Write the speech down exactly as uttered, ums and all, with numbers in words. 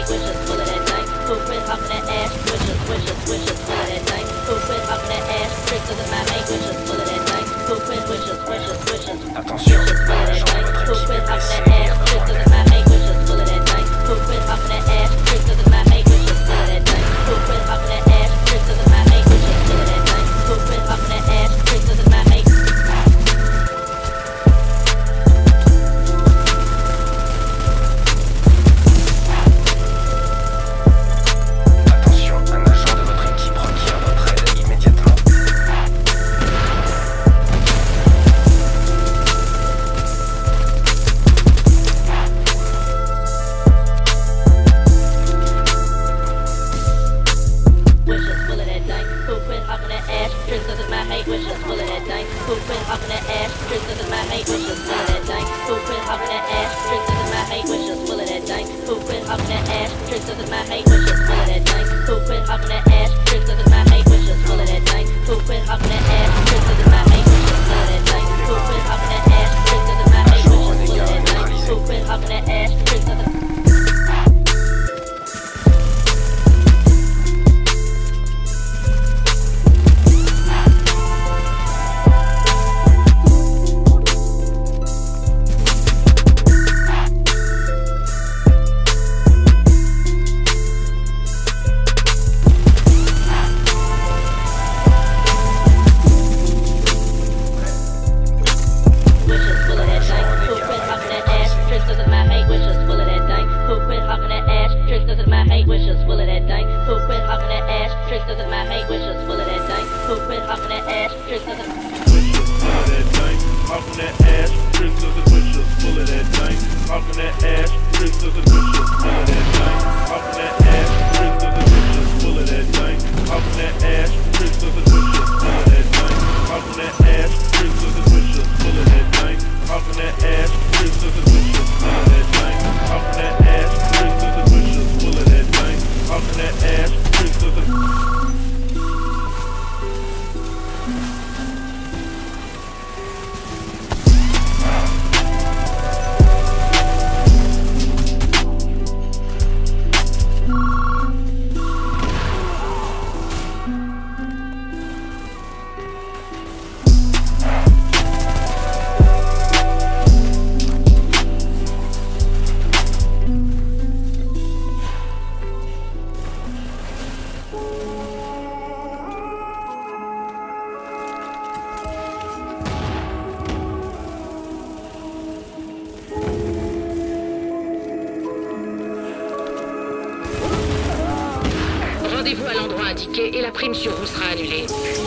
wishes, full of that dank. Who quit hopping that ass? Wishes, wishes, wishes, full of that dank. Who quit hopping that ass? Tricks of the mind made wishes, full of that dank. Who quit wishes, wishes, wishes. Attention, Wishes, full of that agent de dank. votre Who équipe quit est hopping blessé that ass? et doit Tricks of the être mind made wishes, full of that dank. Who quit hopping that ass? Tricks of the mind made wishes, full of that dank. Who quit hopping that ass? Tricks of the mind made wishes, full of that dank. Who quit hopping that ass? Tricks of the mind made. Attention, un agent de votre équipe requiert votre aide immédiatement. Wishes, full of that dank. Who quit hopping that ass? Tricks of the mind made wishes, full of that dank. Who quit hopping that ass? Tricks of the mind made wishes, full of that dank. Who quit hopping that ass? Tricks of the mind made wishes, full of that dank. Who quit hopping that ass? Tricks of the mind made wishes, full of that dank. Who quit hopping that ass? Tricks of the mind made wishes, full of that dank. Who quit hopping that ass? Tricks of the mind made wishes, full of that dank. Who quit hopping that ass? Tricks of the mind made wishes, full of that dank. Who quit hopping that ass? Tricks of the wishes, full of that dank. Who quit hopping that ass? Tricks of the mind made wishes, full of that dank. Who quit hopping that ass? Tricks of the mind made wishes, full of that dank. Who quit hopping that ass? Tricks of the mind made wishes, full of that dank. Who quit hopping that ass? Tricks of the wishes, full of that dank. Hopping that ass, tricks of the wishes, full of that dank. Hopping that ass, tricks of the wishes, full of that dank. Hopping that ass, tricks of the wishes, full of that dank. Hopping that ass, tricks of the wishes, full of that dank. Hopping that ass, tricks of the wishes, full of that dank. Hopping that ass, tricks of the wishes, full of that dank. Hopping that ass, tricks of the wishes, full of that dank. Hopping that ass, tricks of the Rendez-vous à l'endroit indiqué et la prime sur vous sera annulée.